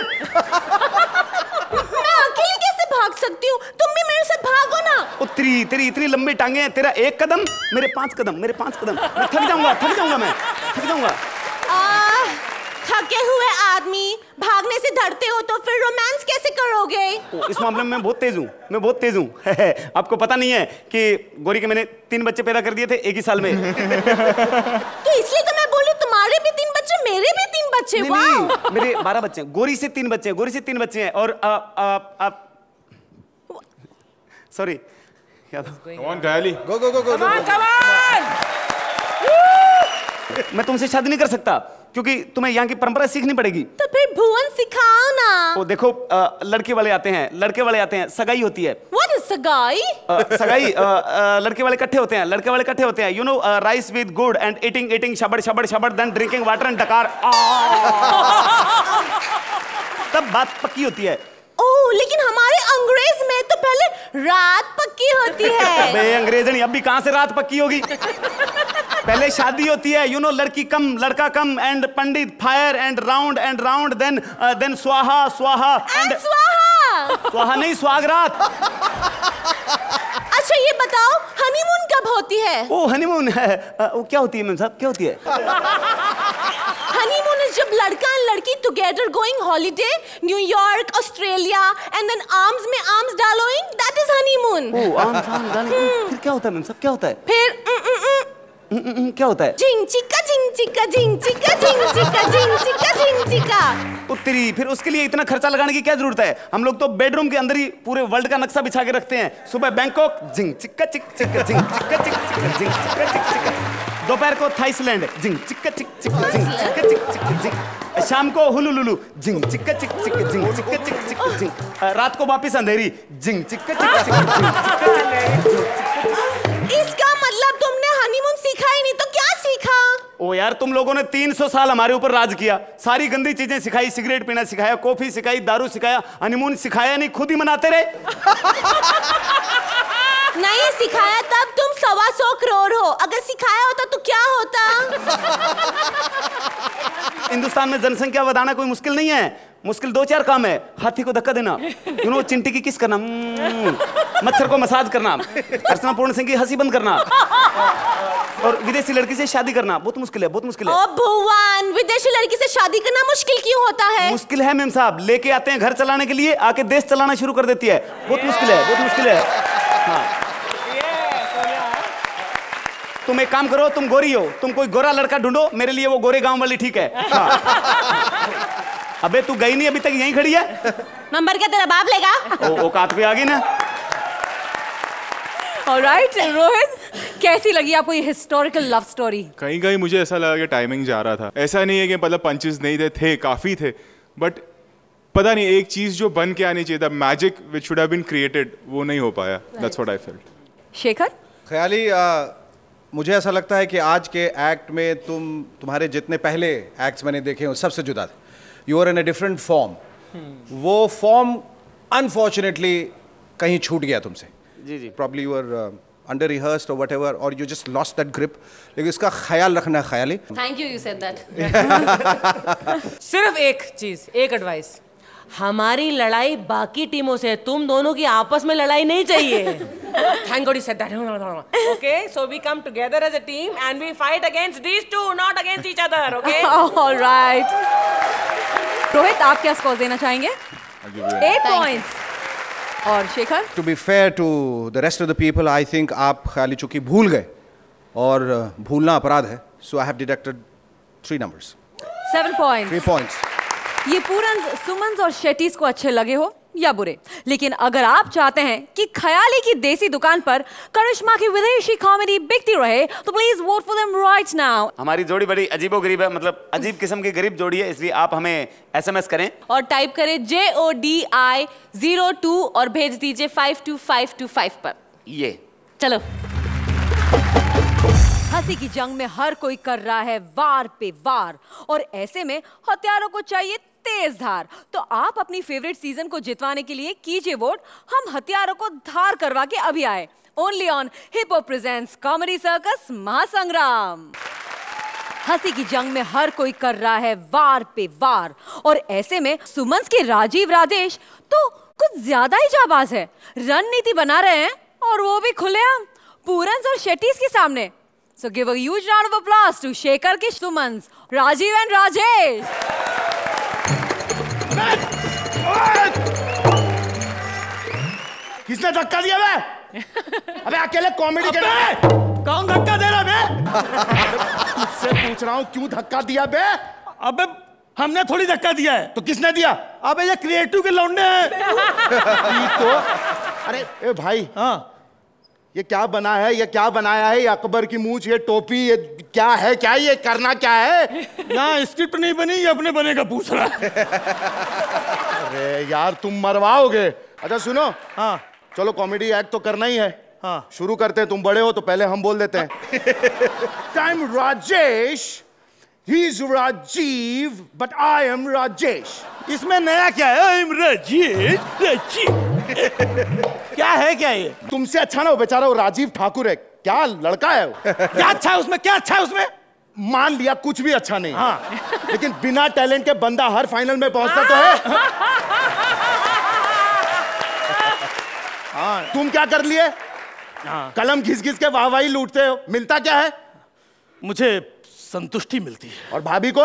मैं अकेली कैसे भाग सकती हूँ? तुम भी मेरे साथ भागो ना। ओ तेरी तेरी इतनी लंबी टांगे हैं, तेरा एक कदम मेरे पांच कदम, मेरे पांच कदम। मैं थक जाऊंगा, थक जाऊंगा, मैं थक जाऊंगा। थके हुए आदमी भागने से डरते हो तो फिर रोमांस कैसे करोगे? ओ, इस मामले में मैं बहुत तेज हूँ, मैं बहुत तेज हूँ। आपको पता नहीं है कि गौरी के मैंने तीन बच्चे पैदा कर दिए थे एक ही साल में। तो इसलिए तो मैं बोली तुम्हारे भी तीन बच्चे, मेरे भी तीन बच्चे। नहीं, नहीं, मेरे बारह बच्चे हैं, गौरी से तीन बच्चे हैं, गौरी से तीन बच्चे हैं। और आ, आ, आ, सॉरी क्या था? कौन ख्याली? गो गो गो गो गो। मैं तुमसे शादी नहीं कर सकता क्योंकि तुम्हें यहाँ की परंपरा सीखनी पड़ेगी। तो फिर भुवन सिखाओ ना। ओ देखो आ, लड़के वाले आते हैं, लड़के वाले आते हैं, सगाई होती है। What is सगाई? आ, सगाई आ, आ, लड़के वाले इकट्ठे होते हैं, लड़के वाले इकट्ठे होते हैं। You know rice with gud and eating eating शबड़ शबड़ शबड़ then drinking water and dakar. तब बात पक्की होती है। ओह लेकिन हमारे अंग्रेज में तो पहले रात पक्की होती है। अबे अंग्रेजनी अभी कहाँ से रात पक्की होगी? पहले शादी होती है, you know ladki come ladka come and pandit fire and round and round then then swaha swaha and स्वाहा। स्वाहा नहीं सुहागरात। अच्छा ये बताओ हनीमून कब होती है? ओ हनीमून है, वो क्या होती है मैम साहब, क्या होती है? हनीमून इज जब लड़का एंड लड़की together going holiday New York Australia and then arms में आर्म्स डालोइंग, दैट इज हनीमून। ओ आर्म्स आर्म्स डालोइंग। फिर क्या होता है मैम साहब, क्या होता है? फिर क्या होता है? झिंग चिका झिंग चिका झिंग चिका झिंग चिका झिंग चिका झिंग चिका। उत्तरी फिर उसके लिए इतना खर्चा लगाने की क्या जरूरत है? हम लोग तो बेडरूम के अंदर ही पूरे वर्ल्ड का नक्शा बिछा के रखते हैं। सुबह बैंकॉक झिंग चिक्का चिक चिक झिंग चिक्का चिक चिक झिंग चिक्का चिक चिक। दोपहर को थाईलैंड झिंग चिक्का चिक चिक झिंग चिक्का चिक चिक झिंग। शाम को हुलुलुलु झिंग चिक्का चिक चिक झिंग चिक्का चिक चिक झिंग। रात को वापस अंधेरी झिंग चिक्का चिक चिक झिंग चिक्का चिक। इसका मतलब तुमने हनीमून सीखा ही नहीं तो क्या सीखा? ओ यार तुम लोगों ने तीन सौ साल हमारे ऊपर राज किया, सारी गंदी चीजें सिखाई, सिगरेट पीना सिखाया, कॉफी सिखाई, दारू सिखाया, हनीमून सिखाया नहीं, खुद ही मनाते रहे। नहीं सिखाया तब तुम सवा सौ करोड़ हो, अगर सिखाया होता तो क्या होता? हिंदुस्तान में जनसंख्या बढ़ाना कोई मुश्किल नहीं है, मुश्किल दो चार काम है। हाथी को धक्का देना, यू नो, चिंटी की किस करना, मच्छर को मसाज करना, अर्चना पूर्ण सिंह की हंसी बंद करना, और विदेशी लड़की से शादी करना बहुत मुश्किल है, बहुत मुश्किल है। ओ भगवान, विदेशी लड़की से शादी करना मुश्किल क्यों होता है? मुश्किल है मेम साहब, लेके आते हैं घर चलाने के लिए, आके देश चलाना शुरू कर देती है। बहुत मुश्किल है, बहुत मुश्किल है। हाँ। तुम एक काम करो, तुम गोरी हो, तुम कोई गोरा लड़का ढूंढो मेरे लिए, वो गोरे गांव वाली ठीक है। हाँ। अबे तू गई नहीं अभी तक, यहीं खड़ी है। नंबर क्या तेरा बाप लेगा? ओ, औकात पे आ गई ना। ऑलराइट रोहित, कैसी लगी आपको ये हिस्टोरिकल लव स्टोरी? कहीं कहीं मुझे ऐसा लगा कि टाइमिंग जा रहा था। ऐसा नहीं है कि मतलब पंचेस नहीं थे, थे काफी थे, बट पता नहीं एक चीज जो बन के आनी चाहिए था, magic which should have been created, वो नहीं हो पाया। That's what I felt. Shekhar? Khayali, आ, मुझे ऐसा लगता है कि आज के एक्ट में तुम तुम्हारे जितने पहले एक्ट्स मैंने देखे हैं सबसे जुदा थे। You are in a different form. वो फॉर्म अनफॉर्चुनेटली कहीं छूट गया तुमसे। जी जी। Probably you are under rehearsed और वट एवर, और you just lost that grip. लेकिन इसका ख्याल रखना Khayali. Thank you, you said that. सिर्फ एक चीज, एक एडवाइस, हमारी लड़ाई बाकी टीमों से, तुम दोनों की आपस में लड़ाई नहीं चाहिए। Thank God you said that. Okay, so we come together as a team and we fight against these two, not against each other. Okay? All right. Rohit, आप क्या स्कोर देना चाहेंगे? Eight points. और Shekhar? To be fair to the rest of the people, I think आप ख्याली चूंकि भूल गए और भूलना अपराध है, so I have deducted three numbers. Seven points. Three points. ये पूरन, सुमन और शेट्टीज को अच्छे लगे हो या बुरे, लेकिन अगर आप चाहते हैं कि ख्याली की देसी दुकान पर करिश्मा की विदेशी कॉमेडी बिकती रहे, तो please vote for them right now. हमारी जोड़ी बड़ी अजीबोगरीब है, मतलब अजीब किस्म की गरीब जोड़ी है, इसलिए आप हमें एसएमएस करें और टाइप करें J O D I zero two और भेज दीजिए five two five two five पर। ये चलो। हंसी की जंग में हर कोई कर रहा है वार पे वार, और ऐसे में हथियारों को चाहिए तेज धार। तो आप अपनी फेवरेट सीजन को जितवाने के लिए कीजिए वोट। हम हथियारों को धार करवा के अभी आए। Only on hip hop presents comedy circus Mahasangram. हंसी की जंग में हर कोई कर रहा है वार पे वार, और ऐसे में सुमन के राजीव राजेश तो कुछ ज्यादा ही जाबाज है। रणनीति बना रहे हैं और वो भी खुलेआम पूरन और शेट्टीज के सामने। So give a huge round of applause to Shekhar के Suman, Rajiv and Rajesh. किसने धक्का दिया बे? अबे अकेले कॉमेडी के कौन धक्का दे रहा बे? तुझसे पूछ रहा हूँ क्यों धक्का दिया बे? अबे हमने थोड़ी धक्का दिया है, तो किसने दिया? अबे ये क्रिएटिव के लौंडे हैं। तो अरे ए भाई, हाँ ये क्या बना है, ये क्या बनाया है? ये अकबर की मूंछ, ये टोपी, ये क्या है? क्या ये करना क्या है? ना स्क्रिप्ट नहीं बनी, ये अपने बनेगा पूछ रहा है। अरे यार तुम मरवाओगे। अच्छा सुनो, हाँ चलो कॉमेडी एक्ट तो करना ही है, हाँ शुरू करते हैं। तुम बड़े हो तो पहले हम बोल देते हैं। Time Rajesh, he is Rajiv, but I am Rajesh. इसमें नया क्या है? I am Rajesh, Rajiv। क्या है क्या ये? तुमसे अच्छा ना वो बेचारा वो राजीव ठाकुर है, क्या लड़का है वो। क्या अच्छा है उसमें? क्या अच्छा है उसमें? मान लिया कुछ भी अच्छा नहीं, हाँ लेकिन बिना टैलेंट के बंदा हर फाइनल में पहुंचता तो है। हाँ तुम क्या कर लिए? हाँ। कलम घिस घिस के वाहवाही लूटते हो, मिलता क्या है? मुझे संतुष्टि मिलती है। और भाभी को?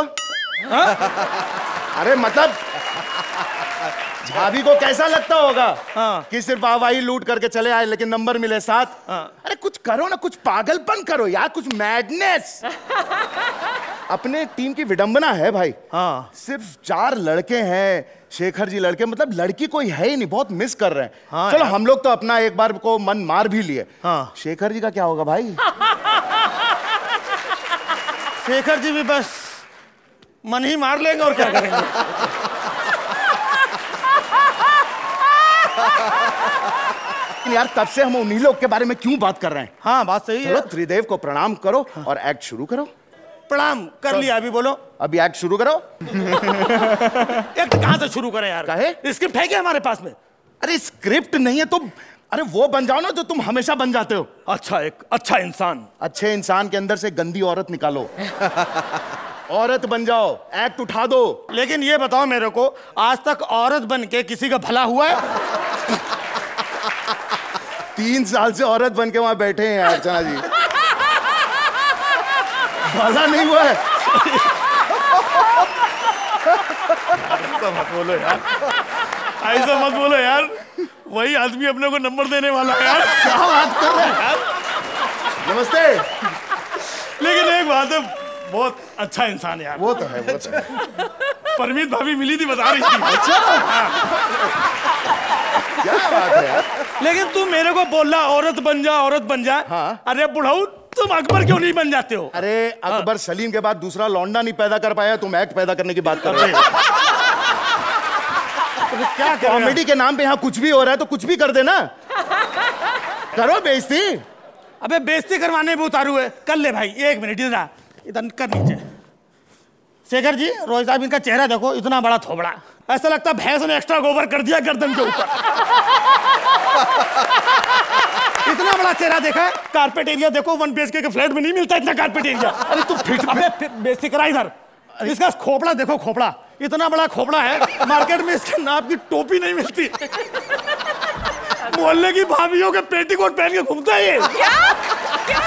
अरे मतलब भाभी को कैसा लगता होगा, हाँ। कि सिर्फ वाहवाही लूट करके चले आए लेकिन नंबर मिले सात, हाँ। अरे कुछ करो ना, कुछ पागलपन करो यार, कुछ मैडनेस। अपने टीम की विडंबना है भाई, हाँ। सिर्फ चार लड़के हैं, शेखर जी लड़के, मतलब लड़की कोई है ही नहीं, बहुत मिस कर रहे हैं, हाँ, चलो हम लोग तो अपना एक बार को मन मार भी लिए, हाँ। शेखर जी का क्या होगा भाई? शेखर जी भी बस मन ही मार लेंगे और क्या करेंगे। यार तब से हम उन्हीं लोग के बारे में क्यों बात कर रहे हैं? हाँ बात सही है। चलो त्रिदेव को प्रणाम करो, हाँ। और एक्ट शुरू करो। प्रणाम कर लिया, अभी बोलो। अभी एक्ट शुरू करो। एक्ट कहाँ से शुरू करें यार? काहे? स्क्रिप्ट है क्या हमारे पास में? अरे स्क्रिप्ट नहीं है तो अरे वो बन जाओ ना जो तुम हमेशा बन जाते हो। अच्छा, एक अच्छा इंसान। अच्छे इंसान के अंदर से गंदी औरत निकालो। औरत बन जाओ, एक्ट उठा दो। लेकिन ये बताओ मेरे को, आज तक औरत बन के किसी का भला हुआ है? तीन साल से औरत बन के वहां बैठे हैं अर्चना जी, भला नहीं हुआ है। ऐसा मत बोलो यार, ऐसा मत बोलो यार, वही आदमी अपने को नंबर देने वाला है यार। क्या बात कर रहे हैं यार? नमस्ते। लेकिन एक बात है, बहुत अच्छा इंसान है यार। वो तो है, वो तो है। परमीत भाभी मिली थी, बता रही थी। अच्छा, क्या बात है यार। लेकिन तू मेरे को बोल रहा औरत बन जा, औरत बन जा। हाँ। अरे बुढ़ाऊ, तुम अकबर क्यों नहीं बन जाते हो? अरे अकबर हाँ। सलीम के बाद दूसरा लौंडा नहीं पैदा कर पाया, तुम एक्ट पैदा करने की बात कर रहे हो। तो क्या कॉमेडी के नाम पे यहाँ कुछ भी हो रहा है तो कुछ भी कर देना। करो बेइज्जती। अबे बेइज्जती करवाने भी उतारू है। कर ले भाई, एक मिनट इधर इधर कर नीचे। शेखर जी, रोहित साहब इनका चेहरा देखो, इतना बड़ा थोबड़ा, ऐसा लगता है भैंस ने एक्स्ट्रा गोबर कर दिया गर्दन के ऊपर। इतना बड़ा चेहरा देखा है? कारपेट एरिया देखो, वन बीएचके के फ्लैट में नहीं मिलता इतना कारपेट एरिया। अरे तू फिट अबे बेइज्जती करा इधर। इसका खोपड़ा देखो, खोपड़ा इतना बड़ा खोपड़ा है, मार्केट में इसके नाप की टोपी नहीं मिलती। मोहल्ले की भाभियों के पेटीकोट पहन के घूमता है ये। क्या? क्या?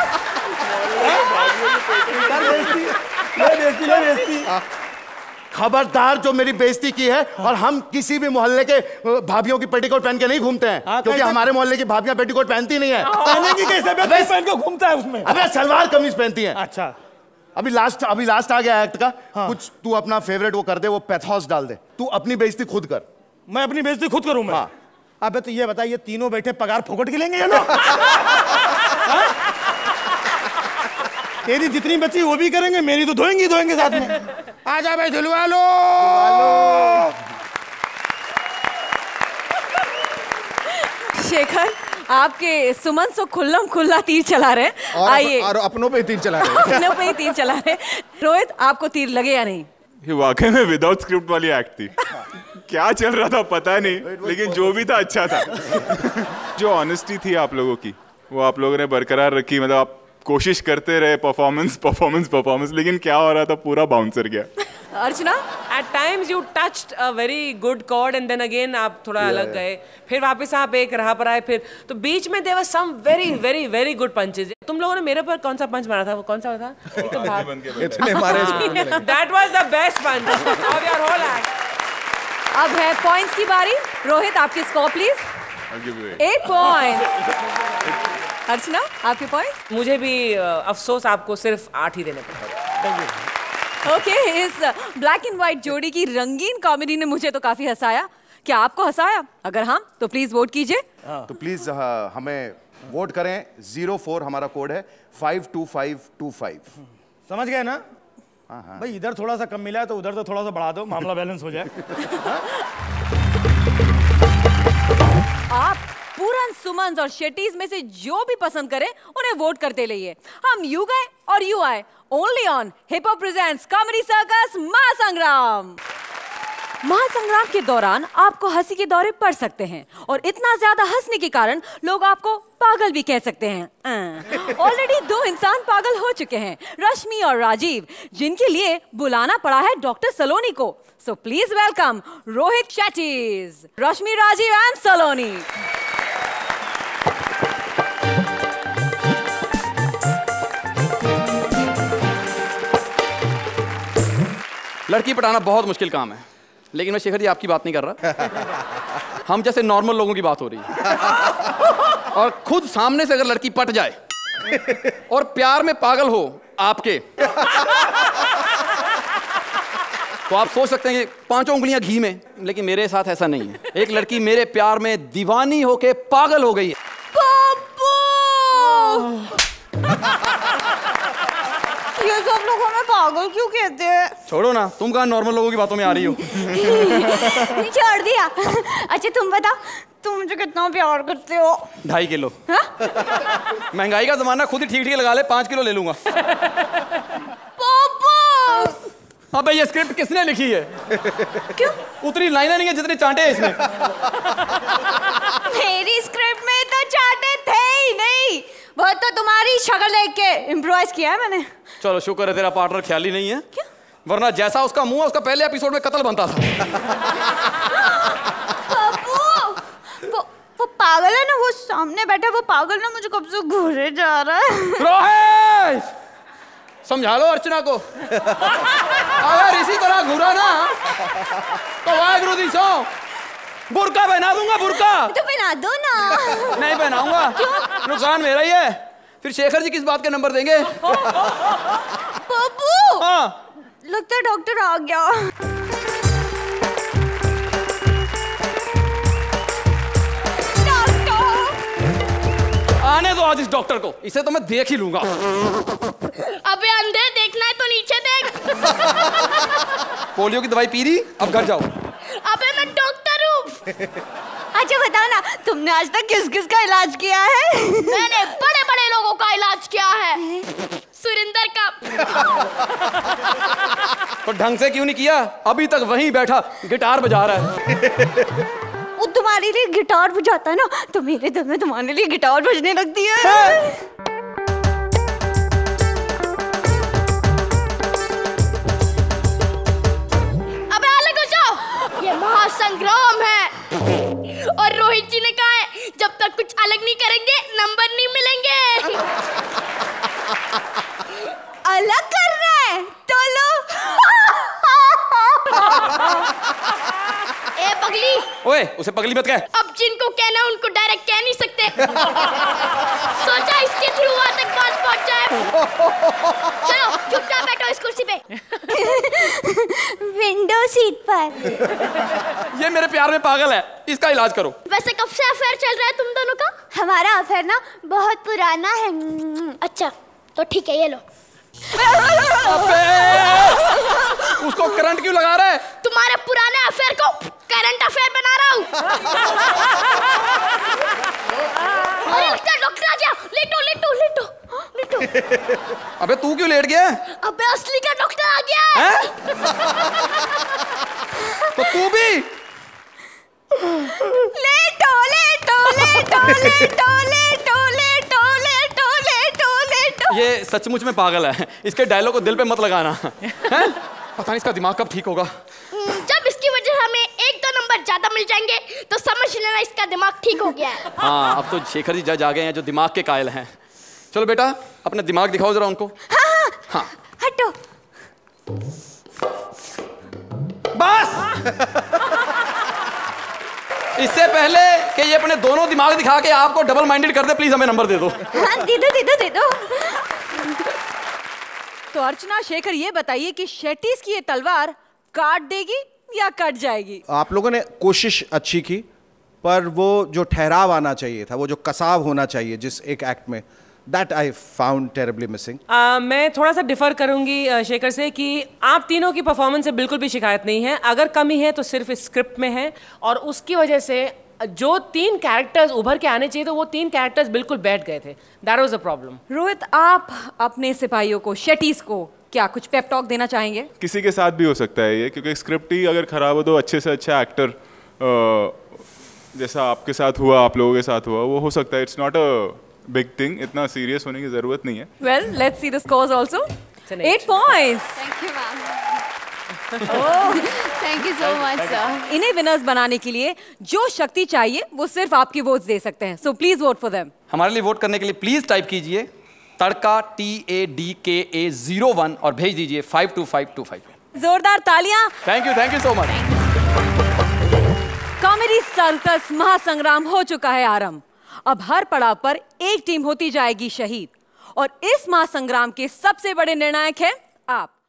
खबरदार, जो मेरी बेइज्जती की है। और हम किसी भी मोहल्ले के भाभियों की पेटीकोट पहन के नहीं घूमते हैं, क्योंकि हमारे मोहल्ले की भाभियां पेटीकोट पहनती नहीं है। पहनेंगी कैसे? पहन के घूमता है उसमें। अबे सलवार कमीज पहनती है। अच्छा, अभी लास्ट अभी लास्ट आ गया एक्ट का। हाँ। कुछ तू अपना फेवरेट वो कर दे, वो पैथोस डाल दे। तू अपनी बेइज्जती खुद कर। मैं अपनी बेइज्जती खुद करूं मैं? हाँ। अबे तो ये बता, ये तीनों बैठे पगार फोकट के लेंगे ये लोग? तेरी जितनी बची वो भी करेंगे, मेरी तो धोएंगी धोएंगे साथ में। आ जा भाई, धुलवा लो। शेखर, आपके सुमन सो खुल्लम खुल्ला तीर चला रहे। आइए, और अपनों पे तीर चला रहे। अपनों पे तीर चला रहे। रोहित, आपको तीर लगे या नहीं? ये वाकई में विदाउट स्क्रिप्ट वाली एक्ट थी। क्या चल रहा था पता नहीं, लेकिन जो भी था अच्छा था। जो ऑनेस्टी थी आप लोगों की, वो आप लोगों ने बरकरार रखी। मतलब आप कोशिश करते रहे, परफॉर्मेंस परफॉर्मेंस परफॉर्मेंस, लेकिन क्या हो रहा था, पूरा बाउंसर गया। Archana, at times you touched a very good chord and then again आप थोड़ा yeah, अलग गए, फिर वापस आप एक राह पर आए, फिर तो बीच में there were some very very very good punches. तुम लोगों ने मेरे पर कौन सा पंच मारा था? वो कौन सा था? इतने मारे। That was the best punch of your whole act. अब है पॉइंट्स की बारी। रोहित, आपके स्कोर प्लीज। एक पॉइंट। अर्चना, आपके पॉइंट? मुझे भी अफसोस, आपको सिर्फ आठ ही देने पड़े। ओके, इस ब्लैक एंड व्हाइट जोड़ी की रंगीन कॉमेडी ने मुझे तो काफी हंसाया। क्या आपको हंसाया? अगर हाँ तो प्लीज वोट कीजिए। तो प्लीज हमें वोट करें। जीरो फोर हमारा कोड है, five two five two five. समझ गए ना? हाँ हाँ। भाई इधर थोड़ा सा कम मिला है तो उधर तो थोड़ा सा बढ़ा दो, मामला बैलेंस हो जाए। आप पूरन, सुमन और शेट्टीज में से जो भी पसंद करें उन्हें वोट करते रहिए। हम यू गए और यू आए, only on hip hop presents comedy circus Mahasangram. Mahasangram के दौरान आपको हंसी के दौरे पड़ सकते हैं और इतना ज्यादा हंसने के कारण लोग आपको पागल भी कह सकते हैं। ऑलरेडी दो इंसान पागल हो चुके हैं, रश्मि और राजीव, जिनके लिए बुलाना पड़ा है डॉक्टर सलोनी को। So please welcome Rohit Shetty, Rashmi, Rajiv and Saloni. लड़की पटाना बहुत मुश्किल काम है, लेकिन मैं शेखर जी आपकी बात नहीं कर रहा। हम जैसे नॉर्मल लोगों की बात हो रही है। और खुद सामने से अगर लड़की पट जाए और प्यार में पागल हो आपके, तो आप सोच सकते हैं कि पांचों उंगलियां घी में, लेकिन मेरे साथ ऐसा नहीं है। एक लड़की मेरे प्यार में दीवानी होके पागल हो गई है। ये सब लोग हमें पागल क्यों कहते हैं? छोड़ो ना, तुम कहाँ नॉर्मल लोगों की बातों में आ रही हो। छोड़ दिया। अच्छा तुम बताओ, तुम मुझे कितना प्यार करते हो? ढाई किलो। महंगाई का जमाना, खुद ही ठीक ठीक लगा ले, पांच किलो ले लूंगा। अबे ये स्क्रिप्ट किसने लिखी है? क्यों? उतनी लाइनें नहीं है जितने चांटे हैं इसमें। मेरी स्क्रिप्ट में तो चाटे थे ही नहीं, वो तो तुम्हारी शक्ल देख के इम्प्रोवाइज किया है मैंने। चलो शुक्र है तेरा पार्टनर ख्याली नहीं है। क्या? वरना जैसा उसका मुंह है उसका पहले एपिसोड में कत्ल बनता था। वो, वो, वो पागल है ना, वो सामने बैठा वो पागल ना मुझे कब से घूरे जा रहा है। रोहित समझा लो अर्चना को। अगर इसी तरह घूरा ना तो वाहेगुरु दी सो बुर्का पहना दूंगा, बुर्का। तो पहना दो ना। नहीं पहनाऊंगा, नुकसान मेरा ही है। फिर शेखर जी किस बात के नंबर देंगे? पप्पू, हाँ लगता है डॉक्टर आ गया। डॉक्टर आने दो आज इस डॉक्टर को, इसे तो मैं देख ही लूंगा। अबे अंधे, देखना है तो नीचे देख। पोलियो की दवाई पी रही, अब घर जाओ। अबे मैं डॉक्टर हूँ। अच्छा बताओ ना, तुमने आज तक किस किस का इलाज किया है? मैंने बड़े बड़े लोगों का इलाज किया है, सुरिंदर का। तो ढंग से क्यों नहीं किया? अभी तक वहीं बैठा गिटार बजा रहा है। वो तुम्हारे लिए गिटार बजाता है ना, तो मेरे दिल में तुम्हारे लिए गिटार बजने लगती है, है? अबे अलग हो जाओ, ये महासंग्राम है। और रोहित जी ने कहा है जब तक कुछ अलग नहीं करेंगे नंबर नहीं मिलेंगे। अलग कर रहा है तो लो। ए पगली, ओए उसे पगली मत कह। अब जिनको कहना उनको डायरेक्ट कह नहीं सकते। सोचा इसके थ्रू वहां तक बात पहुंच जाए। चलो चुपचाप बैठो इस कुर्सी पे। विंडो सीट पर। ये मेरे प्यार में पागल है, इसका इलाज करो। वैसे कब से अफेयर चल रहा है तुम दोनों का? हमारा अफेयर ना बहुत पुराना है। अच्छा तो ठीक है, ये लो। अबे उसको करंट क्यों लगा रहा है? तुम्हारे पुराने अफेयर को करंट अफेयर बना रहा हूँ। अरे लगता है डॉक्टर आ गया। लेटो लेटो लेटो लेटो। अबे तू क्यों लेट गया? अबे असली का डॉक्टर आ गया है, है? तो तू भी लेटो लेटो लेटो लेटो लेटो लेटो लेटो लेटो लेटो। ये सचमुच में पागल है, इसके डायलॉग को दिल पे मत लगाना। है? पता नहीं इसका दिमाग कब ठीक होगा। जब इसकी वजह से हमें एक दो नंबर ज्यादा मिल जाएंगे तो समझ लेना इसका दिमाग ठीक हो गया है। हाँ अब तो शेखर जी जज आ गए हैं जो दिमाग के कायल हैं। चलो बेटा अपना दिमाग दिखाओ जरा उनको। हाँ हाँ, हाँ हटो। बस। इससे पहले कि ये अपने दोनों दिमाग दिखा के आपको डबल माइंडेड कर दे, प्लीज हमें नंबर दे दो। हाँ दे दो दे दो दे दो। तो अर्चना, शेखर ये बताइए कि शेट्टीज की ये तलवार काट देगी या कट जाएगी? आप लोगों ने कोशिश अच्छी की, पर वो जो ठहराव आना चाहिए था, वो जो कसाव होना चाहिए जिस एक एक्ट में, that I found terribly missing. मैं थोड़ा सा डिफर करूंगी uh, शेखर से कि आप तीनों की परफॉर्मेंस से बिल्कुल भी शिकायत नहीं है। अगर कमी है तो सिर्फ स्क्रिप्ट में है, और उसकी वजह से जो तीन कैरेक्टर्स उभर के आने चाहिए तो वो तीन कैरेक्टर्स बिल्कुल बैठ गए थे। That was the problem. Rohit, आप अपने सिपाहियों को, शेट्टीज को क्या कुछ पेप टॉक देना चाहेंगे? किसी के साथ भी हो सकता है ये, क्योंकि स्क्रिप्ट ही अगर खराब हो तो अच्छे से अच्छा एक्टर जैसा आपके साथ हुआ, आप लोगों के साथ हुआ, वो हो सकता है। It's not a big thing, इतना सीरियस होने की जरूरत नहीं है। Well, let's see the scores also. Eight points. Thank you ma'am. Thank you so much sir. इन्हें विनर्स बनाने के लिए जो शक्ति चाहिए वो सिर्फ आपकी वोट्स दे सकते हैं, so please vote for them. हमारे लिए वोट करने के लिए प्लीज टाइप कीजिए तड़का टी ए डी के ए जीरो वन और भेज दीजिए five two five two five. जोरदार तालियां। Thank you thank you so much. Comedy circus Mahasangram हो चुका है आरंभ। अब हर पड़ाव पर एक टीम होती जाएगी शहीद, और इस महासंग्राम के सबसे बड़े निर्णायक हैं आप।